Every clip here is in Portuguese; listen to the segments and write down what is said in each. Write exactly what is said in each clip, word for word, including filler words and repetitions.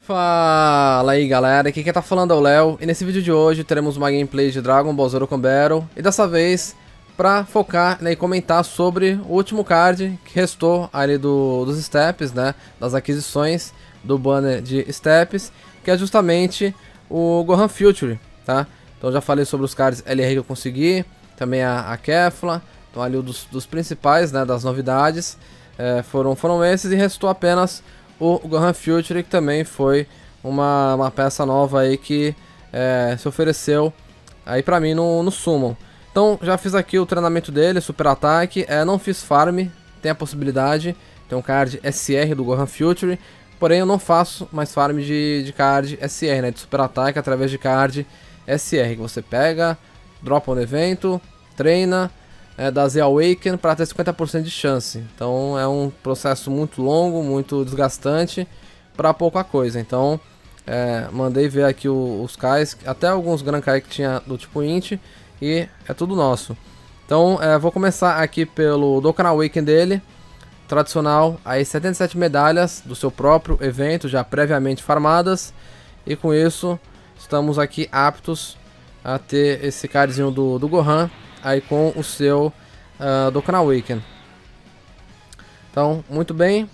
Fala aí galera, aqui quem tá falando é o Léo e nesse vídeo de hoje teremos uma gameplay de Dragon Ball Z Dokkan Battle e dessa vez pra focar, né, e comentar sobre o último card que restou ali do, dos steps, né, das aquisições do banner de steps, que é justamente o Gohan Future, tá? Então já falei sobre os cards L R que eu consegui, também a, a Kefla, então ali um dos, dos principais, né, das novidades é, foram, foram esses e restou apenas o Gohan Future, que também foi uma, uma peça nova aí que é, se ofereceu aí pra mim no, no Summon. Então já fiz aqui o treinamento dele, super ataque, é, não fiz farm, tem a possibilidade, tem um card S R do Gohan Future, porém eu não faço mais farm de, de card S R, né, de super ataque através de card S R, que você pega, dropa no evento, treina, É, da Z Awaken para ter cinquenta por cento de chance. Então é um processo muito longo, muito desgastante para pouca coisa. Então é, mandei ver aqui o, os Kais, até alguns Gran Kai que tinha do tipo Int, e é tudo nosso. Então é, vou começar aqui pelo Dokkan Awaken dele, tradicional, aí setenta e sete medalhas do seu próprio evento, já previamente farmadas, e com isso estamos aqui aptos a ter esse cardzinho do, do Gohan aí com o seu uh, Dokkan Awaken. Então, muito bem.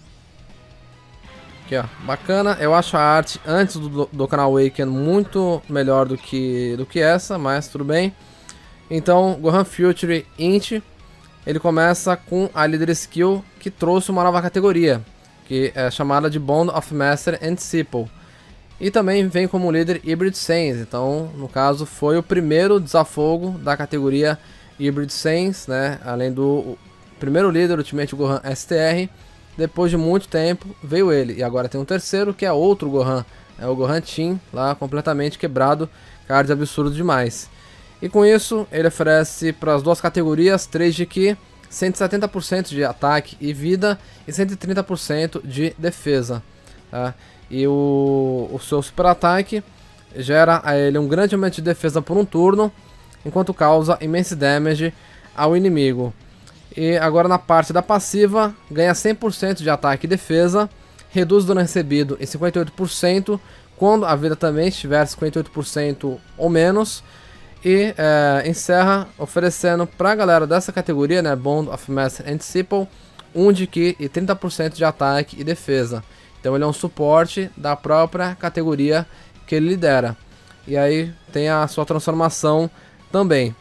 Aqui, ó, bacana. Eu acho a arte antes do Dokkan Awaken muito melhor do que, do que essa, mas tudo bem. Então, Gohan Future Int, ele começa com a Leader Skill que trouxe uma nova categoria, que é chamada de Bond of Master and Disciple. E também vem como líder Hybrid Saiyans, então no caso foi o primeiro desafogo da categoria Hybrid Saiyans, né? Além do primeiro líder Ultimate Gohan S T R, depois de muito tempo veio ele. E agora tem um terceiro que é outro Gohan, é o Gohan Team, lá completamente quebrado, card absurdo demais. E com isso ele oferece para as duas categorias três de Ki, cento e setenta por cento de ataque e vida e cento e trinta por cento de defesa, tá? E o, o seu super ataque gera a ele um grande aumento de defesa por um turno, enquanto causa immense damage ao inimigo. E agora na parte da passiva, ganha cem por cento de ataque e defesa, reduz o dano recebido em cinquenta e oito por cento, quando a vida também estiver cinquenta e oito por cento ou menos, e é, encerra oferecendo para a galera dessa categoria, né, Bond of Master and Disciple, um de Ki e trinta por cento de ataque e defesa. Então ele é um suporte da própria categoria que ele lidera. E aí tem a sua transformação também.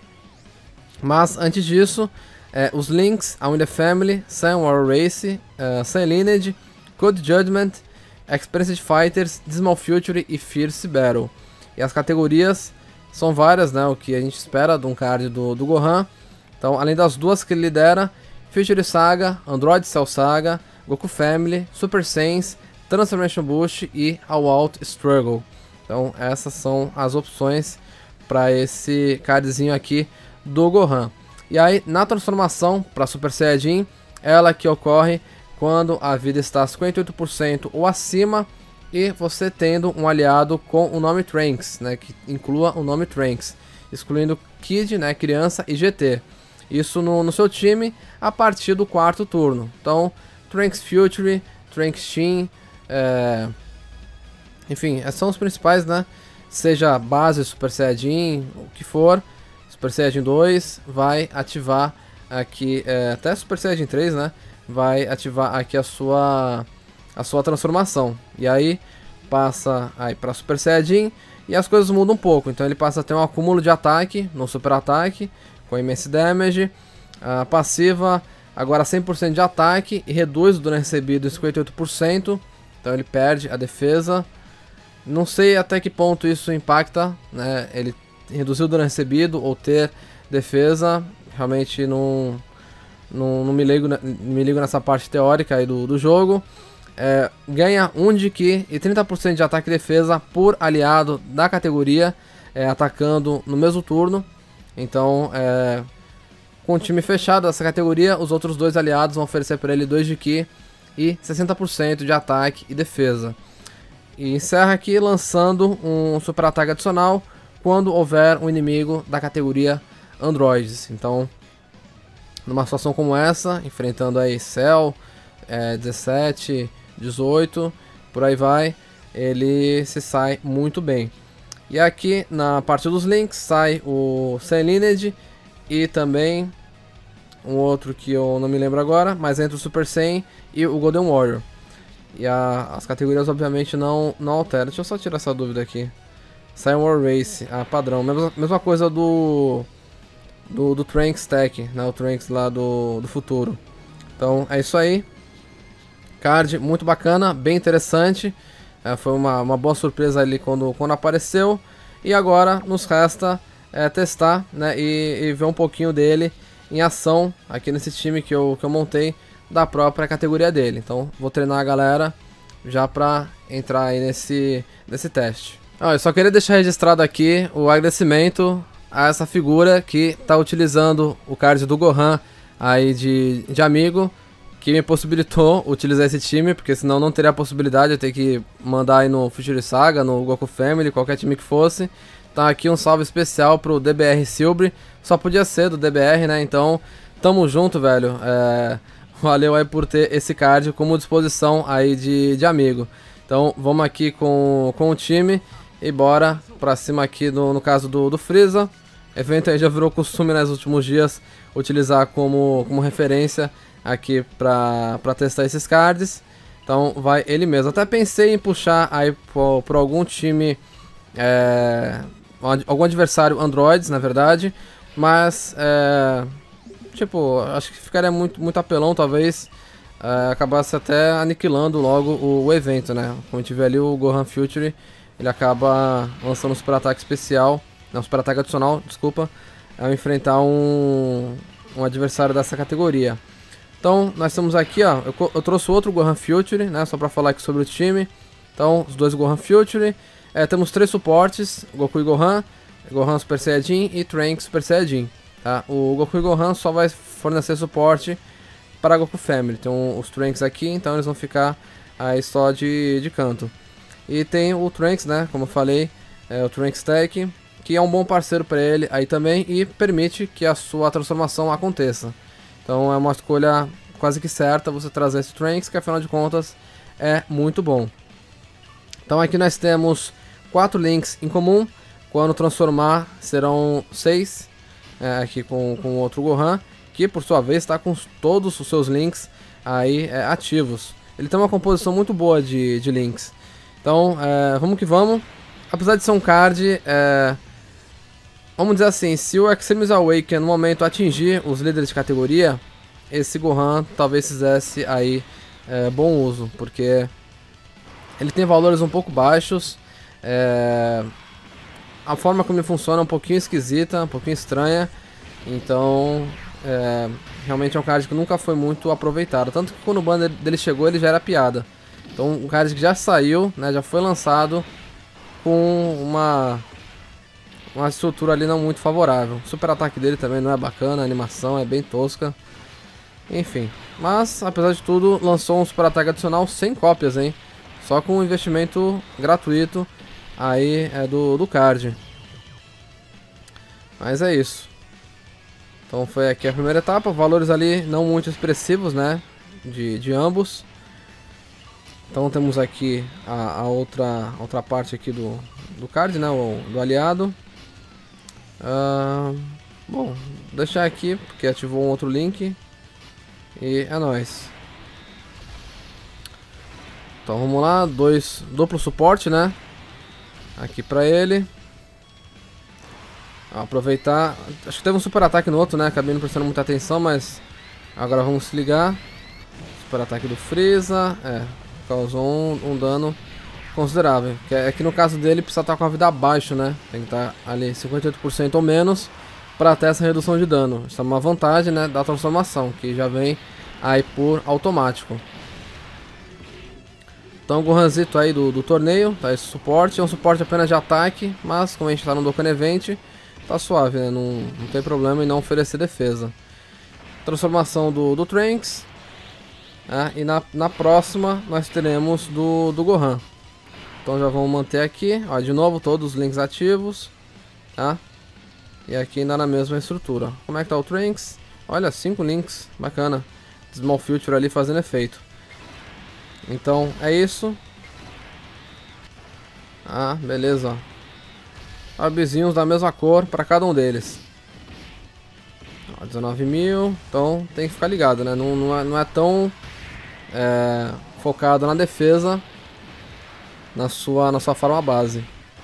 Mas antes disso, é, os links a Win the Family, Sun War Race, uh, Sun Lineage, Code Judgment, Experienced Fighters, Dismal Future e Fierce Battle. E as categorias são várias, né, o que a gente espera de um card do, do Gohan. Então além das duas que ele lidera, Future Saga, Android Cell Saga, Goku Family, Super Saiyans, Transformation Boost e All Out Struggle. Então essas são as opções para esse cardzinho aqui do Gohan. E aí na transformação para Super Saiyajin, ela que ocorre quando a vida está cinquenta e oito por cento ou acima e você tendo um aliado com o nome Trunks, né, que inclua o nome Trunks, excluindo Kid, né, criança, e G T. Isso no, no seu time a partir do quarto turno. Então Trunks Future, Trunks Shin, É, enfim, são os principais, né? Seja base, Super Saiyajin, o que for. Super Saiyajin dois vai ativar aqui, é, até Super Saiyajin três, né? Vai ativar aqui a sua a sua transformação. E aí passa aí para Super Saiyajin e as coisas mudam um pouco. Então ele passa a ter um acúmulo de ataque no super ataque com immense damage, a passiva agora cem por cento de ataque e reduz o dano recebido em cinquenta e oito por cento. Então ele perde a defesa. Não sei até que ponto isso impacta, né? Ele reduzir o dano recebido ou ter defesa. Realmente não, não, não me, ligo, me ligo nessa parte teórica aí do, do jogo. É, ganha um de Ki e trinta por cento de ataque e defesa por aliado da categoria, é, atacando no mesmo turno. Então, é, com o time fechado dessa categoria, os outros dois aliados vão oferecer para ele dois de Ki e sessenta por cento de ataque e defesa. E encerra aqui lançando um super ataque adicional quando houver um inimigo da categoria Androids. Então, numa situação como essa, enfrentando aí Cell, é, dezessete, dezoito, por aí vai, ele se sai muito bem. E aqui na parte dos links sai o Saiyan Lineage e também um outro que eu não me lembro agora, mas entre o Super Saiyan e o Golden Warrior. E a, as categorias obviamente não, não alteram. Deixa eu só tirar essa dúvida aqui. Saiyan War Race, ah, padrão. Mesma, mesma coisa do, do, do Trunks Tech, né? O Trunks lá do, do futuro. Então é isso aí. Card muito bacana, bem interessante. É, foi uma, uma boa surpresa ali quando, quando apareceu. E agora nos resta é, testar, né, e, e ver um pouquinho dele em ação aqui nesse time que eu, que eu montei da própria categoria dele. Então vou treinar a galera já pra entrar aí nesse, nesse teste. Ah, eu só queria deixar registrado aqui o agradecimento a essa figura que tá utilizando o card do Gohan aí de, de amigo, que me possibilitou utilizar esse time, porque senão não teria a possibilidade de ter que mandar aí no Future Saga, no Goku Family, qualquer time que fosse. Então aqui um salve especial pro D B R Silbre, só podia ser do D B R, né? Então tamo junto, velho. É, valeu aí por ter esse card como disposição aí de, de amigo. Então vamos aqui com, com o time e bora pra cima aqui no, no caso do, do Freeza. Evento aí já virou costume nos últimos dias utilizar como, como referência aqui pra, pra testar esses cards. Então vai ele mesmo. Até pensei em puxar aí por, por algum time, é, algum adversário Androids, na verdade. Mas, é, tipo, acho que ficaria muito, muito apelão, talvez é, acabasse até aniquilando logo o, o evento, né? Como a gente vê ali, o Gohan Future, ele acaba lançando um super ataque especial, não, super ataque adicional, desculpa, ao enfrentar um, um adversário dessa categoria. Então, nós temos aqui, ó, eu, eu trouxe outro Gohan Future, né, só pra falar aqui sobre o time. Então, os dois Gohan Future. É, temos três suportes, Goku e Gohan, Gohan Super Saiyajin e Trunks Super Saiyajin. Tá? O Goku e Gohan só vai fornecer suporte para a Goku Family. Tem os Trunks aqui, então eles vão ficar aí só de, de canto. E tem o Trunks, né, como eu falei, é, o Trunks Tech, que é um bom parceiro para ele aí também e permite que a sua transformação aconteça. Então é uma escolha quase que certa você trazer esse Trunks, que afinal de contas é muito bom. Então aqui nós temos quatro links em comum. Quando transformar serão seis, é, aqui com o outro Gohan, que por sua vez está com todos os seus links aí é, ativos. Ele tem uma composição muito boa de, de links. Então é, vamos que vamos. Apesar de ser um card, é, vamos dizer assim, se o Extremis Awaken no momento atingir os líderes de categoria, esse Gohan talvez fizesse aí é, bom uso, porque ele tem valores um pouco baixos, é, a forma como ele funciona é um pouquinho esquisita, um pouquinho estranha, então é, realmente é um card que nunca foi muito aproveitado, tanto que quando o banner dele chegou ele já era piada. Então um card que já saiu, né, já foi lançado com uma... uma estrutura ali não muito favorável. O super ataque dele também não é bacana, a animação é bem tosca. Enfim, mas apesar de tudo, lançou um super ataque adicional sem cópias, hein? Só com um investimento gratuito aí é do, do card. Mas é isso. Então foi aqui a primeira etapa, valores ali não muito expressivos, né? De, de ambos. Então temos aqui a, a outra, outra parte aqui do, do card, né? O, do aliado. Uh, bom, deixar aqui porque ativou um outro link. E é nóis. Então vamos lá, dois, duplo suporte, né? Aqui pra ele. Aproveitar. Acho que teve um super ataque no outro, né? Acabei não prestando muita atenção, mas agora vamos se ligar. Super ataque do Freeza. É, causou um, um dano considerável. Que é, é que no caso dele precisa estar com a vida abaixo, né? Tem que estar ali cinquenta e oito por cento ou menos para ter essa redução de dano. Isso é uma vantagem, né, da transformação, que já vem aí por automático. Então o Gohanzito aí do, do torneio, tá, esse suporte, é um suporte apenas de ataque, mas como a gente tá no Dokkan Event, tá suave, né, não, não tem problema em não oferecer defesa. Transformação do, do Trunks, né, e na, na próxima nós teremos do, do Gohan. Então já vamos manter aqui, ó, de novo todos os links ativos, tá? E aqui ainda na mesma estrutura. Como é que tá o Trunks? Olha, cinco links, bacana. Small Future ali fazendo efeito. Então é isso. Ah, beleza, ó. Orbezinhos da mesma cor para cada um deles. Ó, dezenove mil. Então tem que ficar ligado, né? Não, não, é, não é tão é, focado na defesa na sua, na sua forma base.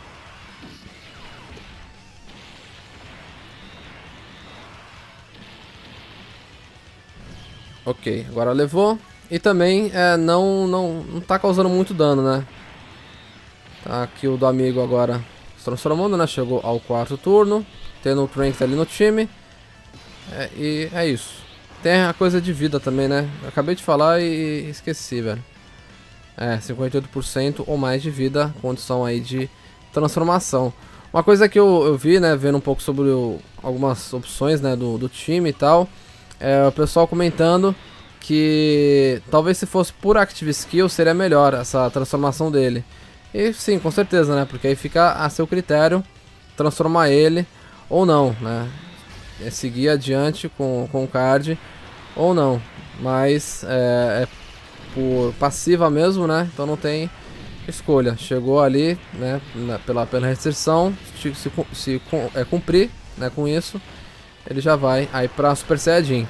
Ok, agora levou. E também é, não, não, não tá causando muito dano, né? Tá aqui o do amigo agora se transformando, né? Chegou ao quarto turno, tendo o Tranks ali no time. É, e é isso. Tem a coisa de vida também, né? Eu acabei de falar e esqueci, velho. É, cinquenta e oito por cento ou mais de vida, condição aí de transformação. Uma coisa que eu, eu vi, né, vendo um pouco sobre o, algumas opções, né, do, do time e tal, é o pessoal comentando que talvez se fosse por Active Skill seria melhor essa transformação dele. E sim, com certeza, né, porque aí fica a seu critério transformar ele ou não, né, é seguir adiante com, com o card ou não, mas é, é por passiva mesmo, né? Então não tem escolha. Chegou ali, né? Pela, pela restrição, se, se, se é, cumprir, né? Com isso, ele já vai aí para Super Saiyajin.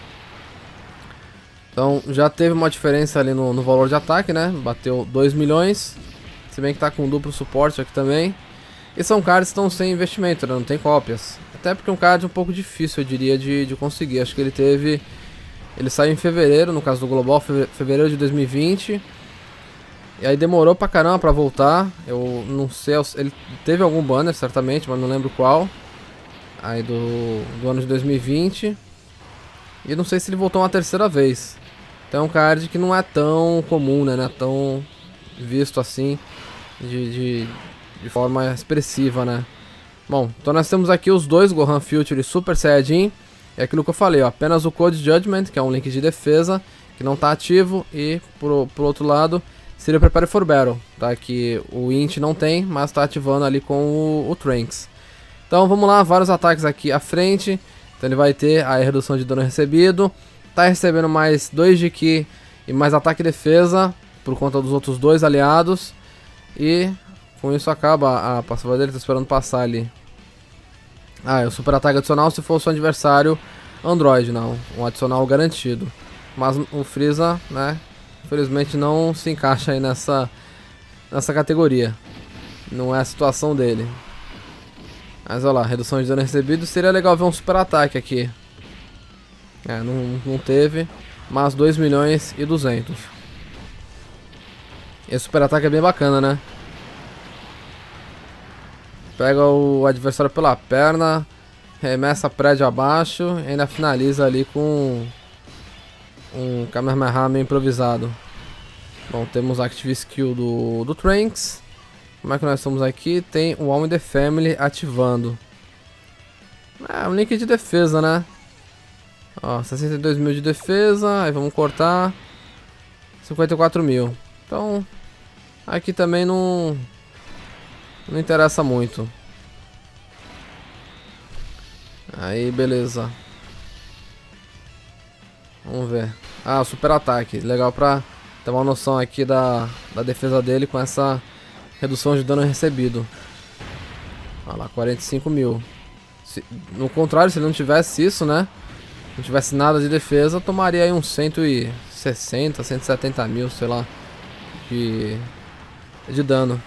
Então já teve uma diferença ali no, no valor de ataque, né? Bateu dois milhões. Se bem que tá com duplo suporte aqui também. E são cards que estão sem investimento, né? Não tem cópias. Até porque é um card um pouco difícil, eu diria, de, de conseguir. Acho que ele teve... Ele saiu em fevereiro, no caso do Global, fevereiro de dois mil e vinte. E aí demorou pra caramba pra voltar. Eu não sei, ele teve algum banner certamente, mas não lembro qual. Aí do, do ano de dois mil e vinte. E não sei se ele voltou uma terceira vez. Então é um card que não é tão comum, né? Não é tão visto assim de, de, de forma expressiva, né? Bom, então nós temos aqui os dois Gohan Future e Super Saiyajin. É aquilo que eu falei, ó, apenas o Code Judgment, que é um link de defesa, que não está ativo, e por, por outro lado, seria o Prepare for Battle, tá? Que o Int não tem, mas está ativando ali com o, o Tranks. Então vamos lá, vários ataques aqui à frente, então ele vai ter a redução de dano recebido, tá recebendo mais dois de Ki e mais ataque e defesa, por conta dos outros dois aliados, e com isso acaba a passiva dele, tá esperando passar ali. Ah, é o super ataque adicional se fosse o adversário Android, não, um adicional garantido. Mas o Freeza, né, infelizmente não se encaixa aí nessa, nessa categoria. Não é a situação dele. Mas olha lá, redução de dano recebido, seria legal ver um super ataque aqui. É, não, não teve, mas dois milhões e duzentos. Esse super ataque é bem bacana, né? Pega o adversário pela perna, remessa prédio abaixo e ainda finaliza ali com um Kamehameha improvisado. Bom, temos a Active Skill do, do Tranks. Como é que nós estamos aqui? Tem o All in the Family ativando. É, um link de defesa, né? Ó, sessenta e dois mil de defesa, aí vamos cortar cinquenta e quatro mil. Então, aqui também não... Não interessa muito. Aí, beleza. Vamos ver. Ah, super ataque. Legal pra ter uma noção aqui da, da defesa dele com essa redução de dano recebido. Olha lá, quarenta e cinco mil. Se, no contrário, se ele não tivesse isso, né? Não tivesse nada de defesa, tomaria aí uns cento e sessenta, cento e setenta mil, sei lá, de, de dano.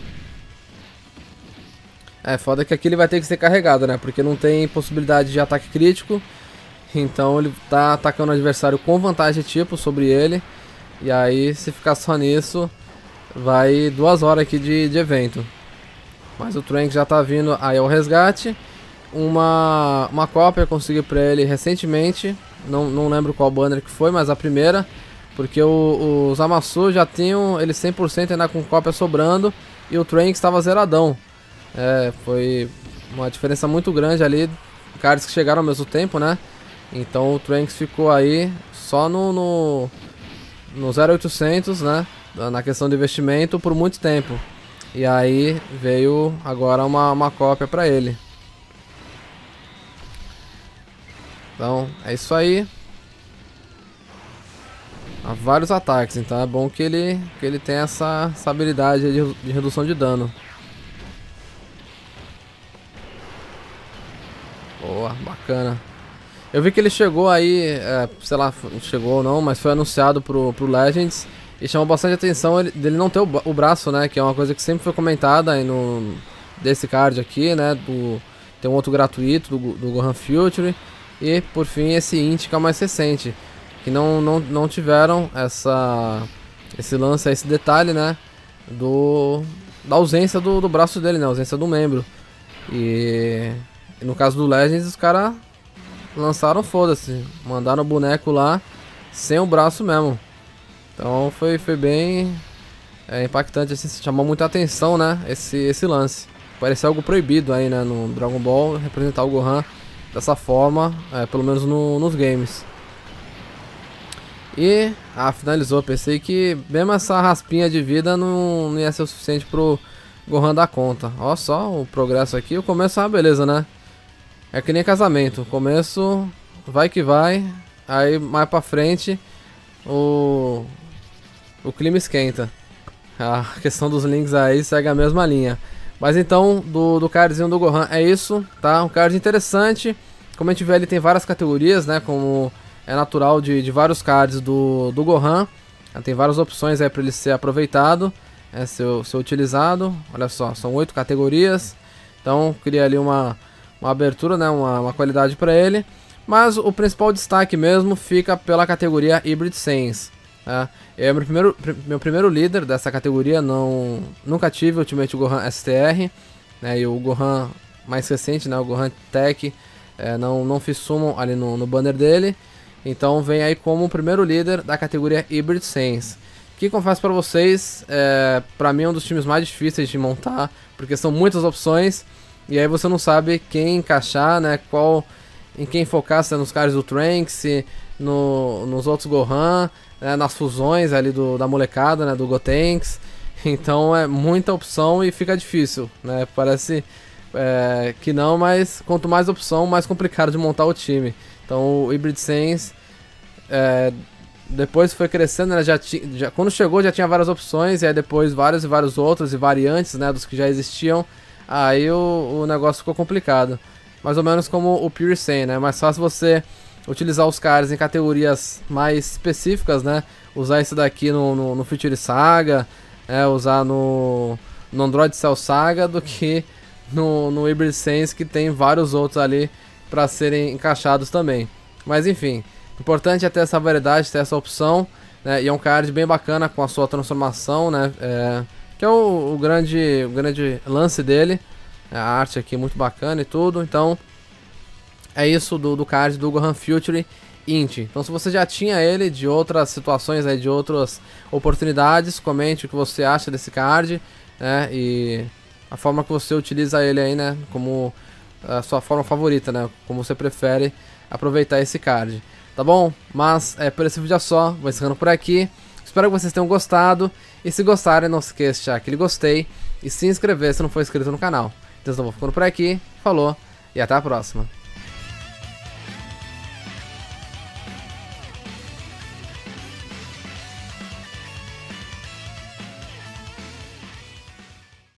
É, foda que aqui ele vai ter que ser carregado, né? Porque não tem possibilidade de ataque crítico. Então ele tá atacando o adversário com vantagem de tipo sobre ele. E aí, se ficar só nisso, vai duas horas aqui de, de evento. Mas o Trank já tá vindo aí ao resgate. Uma, uma cópia eu consegui pra ele recentemente. Não, não lembro qual banner que foi, mas a primeira. Porque o, os Zamasu já tinham ele cem por cento ainda com cópia sobrando. E o Trank estava zeradão. É, foi uma diferença muito grande ali. Cards que chegaram ao mesmo tempo, né? Então o Tranks ficou aí só no, no, no zero oitocentos, né? Na questão de investimento por muito tempo. E aí veio agora uma, uma cópia pra ele. Então é isso aí. a vários ataques, então é bom que ele, que ele tenha essa, essa habilidade de, de redução de dano. Boa, bacana. Eu vi que ele chegou aí, é, sei lá, chegou ou não, mas foi anunciado pro, pro Legends e chamou bastante atenção ele, dele não ter o, o braço, né, que é uma coisa que sempre foi comentada aí no, desse card aqui, né, do, tem um outro gratuito do, do Gohan Future e, por fim, esse Int que é o mais recente, que não, não, não tiveram essa, esse lance, esse detalhe, né, do, da ausência do, do braço dele, né, ausência do membro. E, e no caso do Legends, os caras lançaram, foda-se, mandaram o boneco lá sem o braço mesmo. Então foi, foi bem é, impactante, assim, chamou muita atenção, né, esse, esse lance. Parece algo proibido aí, né, no Dragon Ball, representar o Gohan dessa forma, é, pelo menos no, nos games. E, ah, finalizou. Pensei que mesmo essa raspinha de vida não, não ia ser o suficiente pro Gohan dar conta. Ó só o progresso aqui. O começo é uma beleza, né? É que nem casamento. O começo vai que vai. Aí mais pra frente o, o clima esquenta. A questão dos links aí segue a mesma linha. Mas então, do, do cardzinho do Gohan é isso, tá? Um card interessante. Como a gente vê, ele tem várias categorias, né? Como é natural de, de vários cards do, do Gohan. Tem várias opções aí para ele ser aproveitado, é, ser, ser utilizado. Olha só, são oito categorias. Então cria ali uma, uma abertura, né, uma, uma qualidade para ele. Mas o principal destaque mesmo fica pela categoria Hybrid Saiyans. Tá? É meu primeiro, meu primeiro líder dessa categoria, não, nunca tive Ultimate Gohan S T R. Né, e o Gohan mais recente, né, o Gohan Tech, é, não, não fiz summon ali no, no banner dele. Então vem aí como o primeiro líder da categoria Hybrid Saiyans, que confesso para vocês, é, para mim é um dos times mais difíceis de montar, porque são muitas opções e aí você não sabe quem encaixar, né, qual, em quem focar, se é nos cards do Trunks, no, nos outros Gohan, né, nas fusões ali do, da molecada, né, do Gotenks. Então é muita opção e fica difícil, né, parece é, que não, mas quanto mais opção, mais complicado de montar o time. Então o Hybrid Saiyans, é, depois foi crescendo, né, já, já quando chegou já tinha várias opções, e aí depois vários e vários outros e variantes, né, dos que já existiam. Aí o, o negócio ficou complicado. Mais ou menos como o Pure Saiyan, né, mais fácil você utilizar os cards em categorias mais específicas, né, usar esse daqui no, no, no Future Saga, é, usar no, no Android Cell Saga, do que no, no Hybrid Saiyans, que tem vários outros ali para serem encaixados também. Mas enfim, importante é ter essa variedade, ter essa opção, né? E é um card bem bacana com a sua transformação, né? É, que é o, o, grande, o grande lance dele. A arte aqui é muito bacana e tudo. Então é isso do, do card do Gohan Future Int. Então se você já tinha ele de outras situações, aí, de outras oportunidades, comente o que você acha desse card, né? E a forma que você utiliza ele aí, né? Como a sua forma favorita, né? Como você prefere aproveitar esse card, tá bom? Mas é, por esse vídeo é só, vou encerrando por aqui. Espero que vocês tenham gostado. E se gostarem, não se esqueça de deixar aquele gostei e se inscrever se não for inscrito no canal. Então eu vou ficando por aqui, falou e até a próxima.